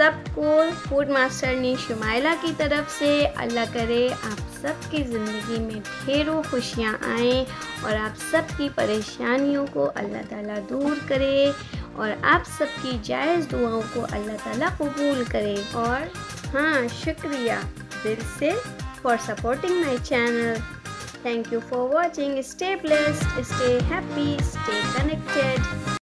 सबको फूड मास्टरनी शुमाइला की तरफ से अल्लाह करे आप सबकी ज़िंदगी में ढेरों खुशियाँ आएँ और आप सबकी परेशानियों को अल्लाह ताला दूर करे और आप सबकी जायज़ दुआओं को अल्लाह ताला कबूल करे। और हाँ, शुक्रिया दिल से for supporting my channel. Thank you for watching. Stay blessed, stay happy, stay connected.